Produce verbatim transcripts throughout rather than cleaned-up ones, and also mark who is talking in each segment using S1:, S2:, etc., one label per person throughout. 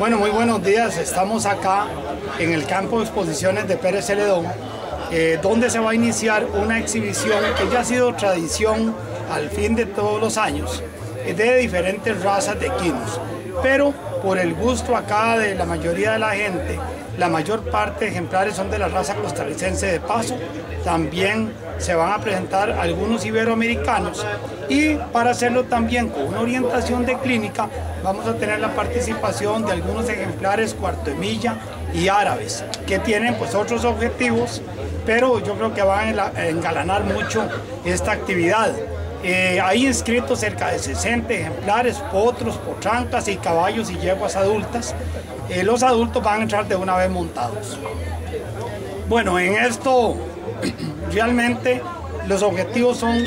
S1: Bueno, muy buenos días. Estamos acá en el campo de exposiciones de Pérez Celedón, eh, donde se va a iniciar una exhibición que ya ha sido tradición al fin de todos los años, eh, de diferentes razas de equinos. Pero por el gusto acá de la mayoría de la gente, la mayor parte de ejemplares son de la raza costarricense de paso. También se van a presentar algunos iberoamericanos, y para hacerlo también con una orientación de clínica vamos a tener la participación de algunos ejemplares cuarto de milla y árabes que tienen pues otros objetivos, pero yo creo que van a engalanar mucho esta actividad. Eh, hay inscritos cerca de sesenta ejemplares, potros, potrancas y caballos y yeguas adultas. Eh, los adultos van a entrar de una vez montados. Bueno, en esto realmente los objetivos son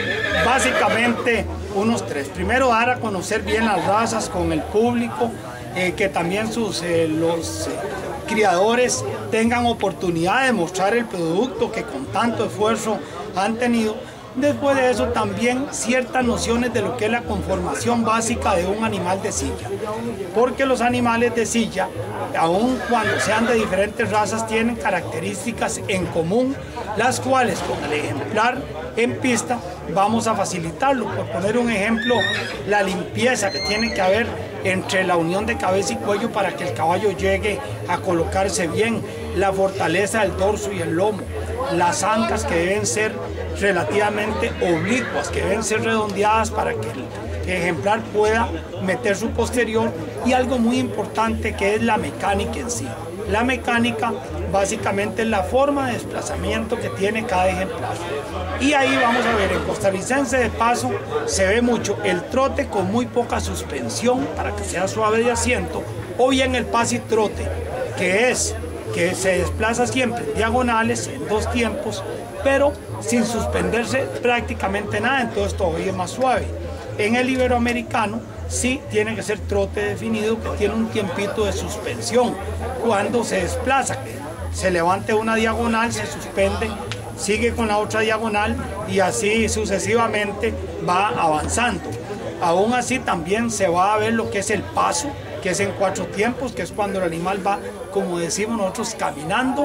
S1: básicamente unos tres. Primero, dar a conocer bien las razas con el público, eh, que también sus, eh, los eh, criadores tengan oportunidad de mostrar el producto que con tanto esfuerzo han tenido. Después de eso también ciertas nociones de lo que es la conformación básica de un animal de silla, porque los animales de silla, aun cuando sean de diferentes razas, tienen características en común, las cuales con el ejemplar en pista vamos a facilitarlo. Por poner un ejemplo, la limpieza que tiene que haber entre la unión de cabeza y cuello para que el caballo llegue a colocarse bien, la fortaleza del dorso y el lomo, las ancas que deben ser relativamente oblicuas, que deben ser redondeadas para que el ejemplar pueda meter su posterior, y algo muy importante que es la mecánica en sí. La mecánica básicamente es la forma de desplazamiento que tiene cada ejemplar. Y ahí vamos a ver, en costarricense de paso se ve mucho el trote con muy poca suspensión para que sea suave de asiento, o bien el pasitrote, que es que se desplaza siempre en diagonales, en dos tiempos, pero sin suspenderse prácticamente nada, entonces todavía es más suave. En el iberoamericano sí tiene que ser trote definido, que tiene un tiempito de suspensión. Cuando se desplaza, que se levante una diagonal, se suspende, sigue con la otra diagonal y así sucesivamente va avanzando. Aún así también se va a ver lo que es el paso, que es en cuatro tiempos, que es cuando el animal va, como decimos nosotros, caminando.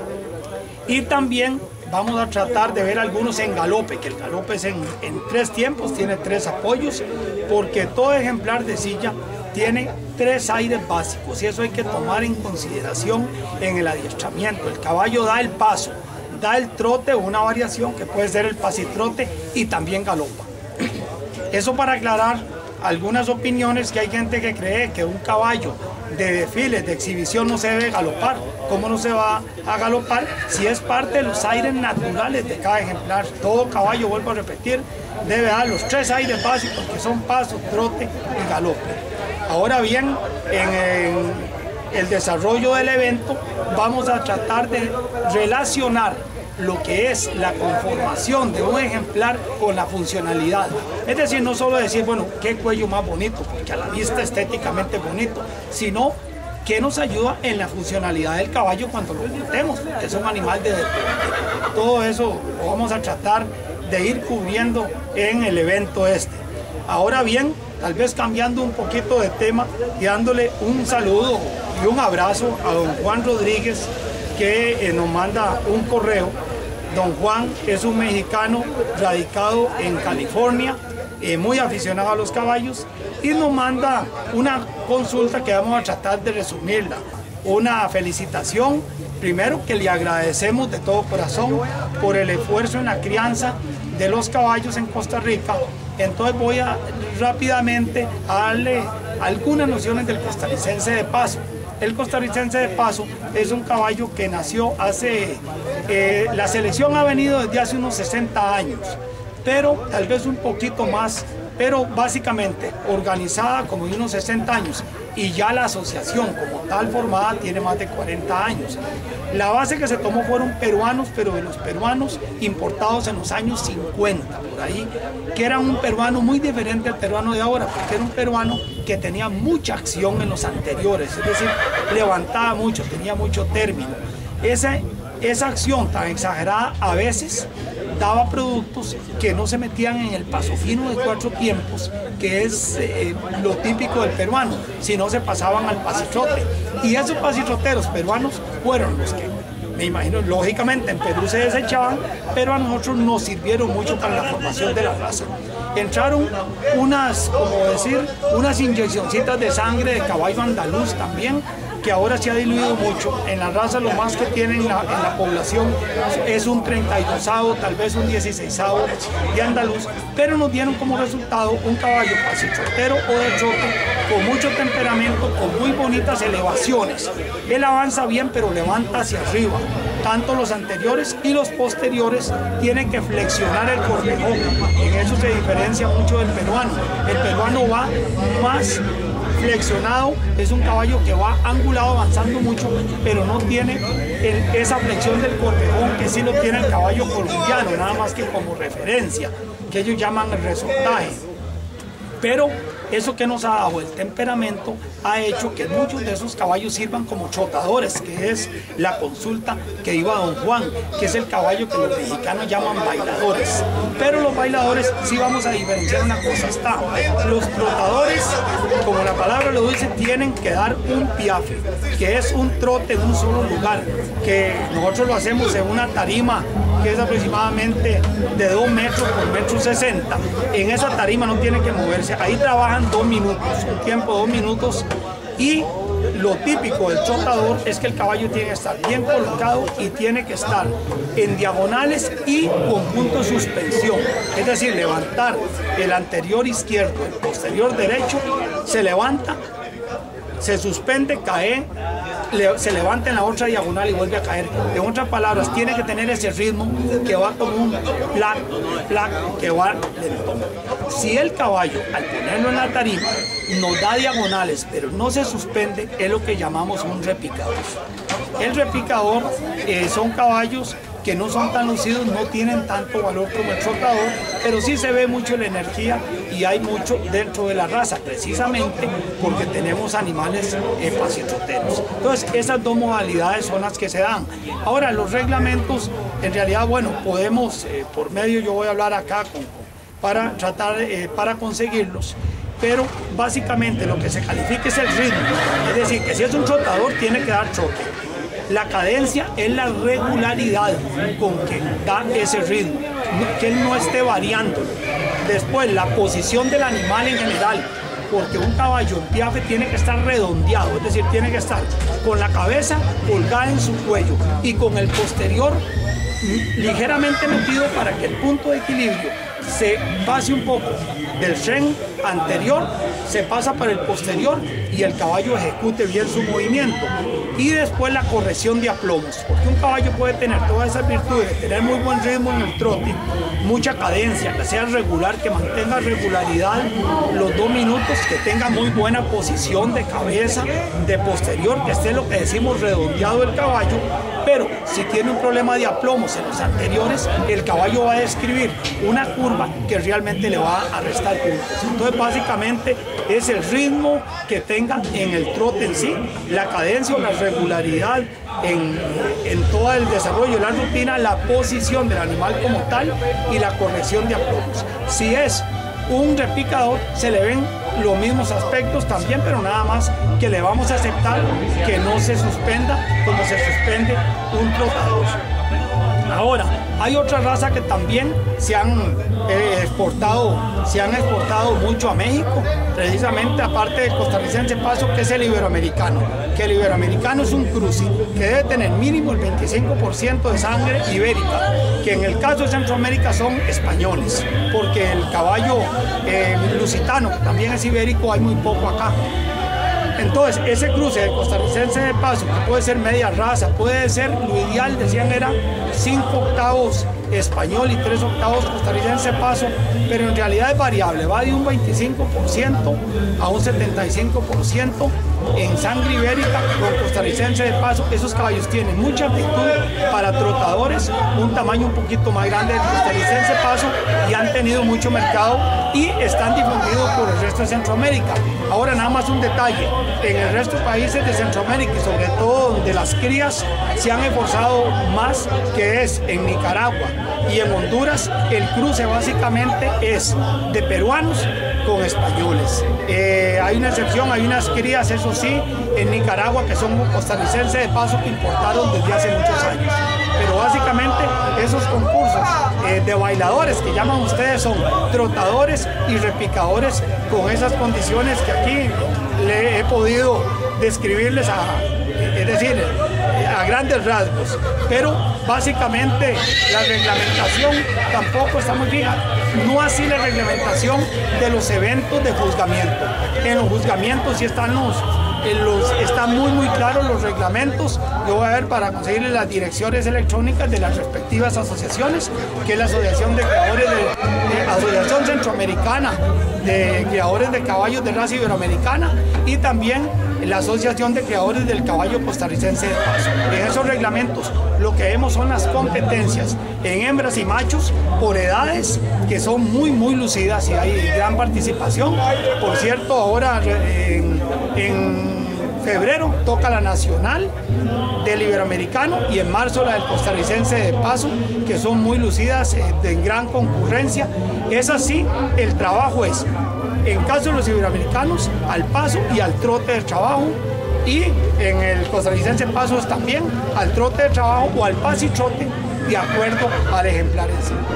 S1: Y también vamos a tratar de ver algunos en galope, que el galope es en, en tres tiempos, tiene tres apoyos, porque todo ejemplar de silla tiene tres aires básicos, y eso hay que tomar en consideración en el adiestramiento. El caballo da el paso, da el trote, una variación que puede ser el pasitrote, y también galopa. Eso para aclarar algunas opiniones, que hay gente que cree que un caballo de desfiles, de exhibición, no se debe galopar. ¿Cómo no se va a galopar si es parte de los aires naturales de cada ejemplar? Todo caballo, vuelvo a repetir, debe dar los tres aires básicos, que son paso, trote y galope. Ahora bien, en el, el desarrollo del evento vamos a tratar de relacionar lo que es la conformación de un ejemplar con la funcionalidad. Es decir, no solo decir, bueno, qué cuello más bonito, porque a la vista estéticamente bonito, sino que nos ayuda en la funcionalidad del caballo cuando lo montemos, que es un animal de deporte. Todo eso lo vamos a tratar de ir cubriendo en el evento este. Ahora bien, tal vez cambiando un poquito de tema y dándole un saludo y un abrazo a don Juan Rodríguez, que eh, nos manda un correo. Don Juan es un mexicano radicado en California, eh, muy aficionado a los caballos, y nos manda una consulta que vamos a tratar de resumirla. Una felicitación, primero, que le agradecemos de todo corazón por el esfuerzo en la crianza de los caballos en Costa Rica. Entonces voy a rápidamente a darle algunas nociones del costarricense de paso. El costarricense de paso es un caballo que nació hace, eh, la selección ha venido desde hace unos sesenta años, pero tal vez un poquito más, pero básicamente organizada como de unos sesenta años, y ya la asociación como tal formada tiene más de cuarenta años. La base que se tomó fueron peruanos, pero de los peruanos importados en los años cincuenta, por ahí, que era un peruano muy diferente al peruano de ahora, porque era un peruano que tenía mucha acción en los anteriores, es decir, levantaba mucho, tenía mucho término. Ese esa acción tan exagerada a veces daba productos que no se metían en el paso fino de cuatro tiempos, que es eh, lo típico del peruano, sino se pasaban al pasitrote. Y esos pasitroteros peruanos fueron los que, me imagino, lógicamente en Perú se desechaban, pero a nosotros nos sirvieron mucho para la formación de la raza. Entraron unas, como decir, unas inyeccioncitas de sangre de caballo andaluz también, que ahora se ha diluido mucho. En la raza lo más que tienen en la, en la población es un treinta y dos, tal vez un dieciséis de andaluz, pero nos dieron como resultado un caballo pasitrotero o de trote con mucho temperamento, con muy bonitas elevaciones. Él avanza bien, pero levanta hacia arriba. Tanto los anteriores y los posteriores tienen que flexionar el corvejón. En eso se diferencia mucho del peruano. El peruano va más flexionado, es un caballo que va angulado avanzando mucho, pero no tiene el, esa flexión del corvejón que sí lo tiene el caballo colombiano, nada más que como referencia, que ellos llaman el resortaje. Pero eso que nos ha dado el temperamento ha hecho que muchos de esos caballos sirvan como trotadores, que es la consulta que iba don Juan, que es el caballo que los mexicanos llaman bailadores. Pero los bailadores sí vamos a diferenciar una cosa, está, los trotadores, como la palabra lo dice, tienen que dar un piafe, que es un trote en un solo lugar, que nosotros lo hacemos en una tarima que es aproximadamente de dos metros por metro sesenta. En esa tarima no tiene que moverse, ahí trabajan dos minutos, un tiempo de dos minutos, y lo típico del trotador es que el caballo tiene que estar bien colocado y tiene que estar en diagonales y con punto de suspensión, es decir, levantar el anterior izquierdo, el posterior derecho, se levanta, se suspende, cae, le, se levanta en la otra diagonal y vuelve a caer. En otras palabras, tiene que tener ese ritmo que va como un plac, plac, que va lento. Si el caballo, al ponerlo en la tarima, nos da diagonales, pero no se suspende, es lo que llamamos un repicador. El repicador eh, son caballos que no son tan lucidos, no tienen tanto valor como el trotador, pero sí se ve mucho la energía y hay mucho dentro de la raza, precisamente porque tenemos animales eh, pasitroteros. Entonces, esas dos modalidades son las que se dan. Ahora, los reglamentos, en realidad, bueno, podemos, eh, por medio, yo voy a hablar acá con, para tratar, eh, para conseguirlos, pero básicamente lo que se califica es el ritmo, es decir, que si es un trotador tiene que dar trote. La cadencia es la regularidad con que da ese ritmo, que él no esté variando. Después, la posición del animal en general, porque un caballo en piafe tiene que estar redondeado, es decir, tiene que estar con la cabeza colgada en su cuello y con el posterior ligeramente metido para que el punto de equilibrio se pase un poco del tren anterior, se pasa para el posterior y el caballo ejecute bien su movimiento. Y después la corrección de aplomos, porque un caballo puede tener todas esas virtudes, de tener muy buen ritmo en el trote, mucha cadencia, que sea regular, que mantenga regularidad los dos minutos, que tenga muy buena posición de cabeza, de posterior, que esté lo que decimos redondeado el caballo, pero si tiene un problema de aplomos en los anteriores, el caballo va a describir una curva que realmente le va a restar puntos. Entonces, básicamente es el ritmo que tenga en el trote en sí, la cadencia o la regularidad en, en todo el desarrollo de la rutina, la posición del animal como tal y la corrección de aplomos. Si es un repicador, se le ven los mismos aspectos también, pero nada más que le vamos a aceptar que no se suspenda como se suspende un trotador. Ahora, hay otra raza que también se han eh, exportado, se han exportado mucho a México, precisamente aparte del costarricense paso, que es el iberoamericano. Que el iberoamericano es un cruce que debe tener mínimo el veinticinco por ciento de sangre ibérica, que en el caso de Centroamérica son españoles, porque el caballo eh, lusitano, que también es ibérico, hay muy poco acá. Entonces, ese cruce de costarricense de paso, que puede ser media raza, puede ser, lo ideal, decían, era cinco octavos español y tres octavos costarricense de paso, pero en realidad es variable, va de un veinticinco por ciento a un setenta y cinco por ciento en sangre ibérica con costarricense de paso. Esos caballos tienen mucha aptitud para trotadores, un tamaño un poquito más grande del costarricense de paso, y han tenido mucho mercado y están difundidos por el resto de Centroamérica. Ahora nada más un detalle, en el resto de países de Centroamérica y sobre todo donde las crías se han esforzado más, que es en Nicaragua y en Honduras, el cruce básicamente es de peruanos con españoles. Eh, hay una excepción, hay unas crías, eso sí, en Nicaragua que son costarricenses de paso que importaron desde hace muchos años. Pero básicamente esos concursos eh, de bailadores que llaman ustedes son trotadores y repicadores con esas condiciones que aquí le he podido describirles a, es decir, a grandes rasgos, pero básicamente la reglamentación tampoco está muy fija, no así la reglamentación de los eventos de juzgamiento. En los juzgamientos sí están los, los están muy muy claros los reglamentos. Yo voy a ver para conseguirle las direcciones electrónicas de las respectivas asociaciones, que es la Asociación de Criadores de, de Asociación Centroamericana de Criadores de Caballos de Raza Iberoamericana, y también la Asociación de Criadores del Caballo Costarricense de Paso. En esos reglamentos lo que vemos son las competencias en hembras y machos por edades, que son muy muy lucidas y hay gran participación. Por cierto, ahora en, en febrero toca la nacional del iberoamericano y en marzo la del costarricense de paso, que son muy lucidas, eh, de gran concurrencia. Es así, el trabajo es, en caso de los iberoamericanos, al paso y al trote de trabajo, y en el costarricense pasos también al trote de trabajo o al paso y trote, de acuerdo al ejemplar en sí.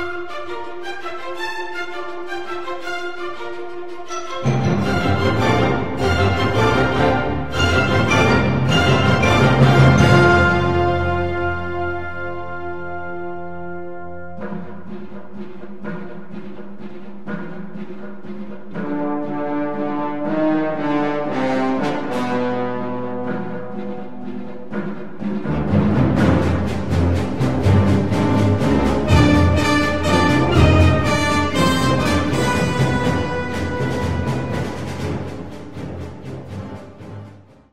S2: Thank you.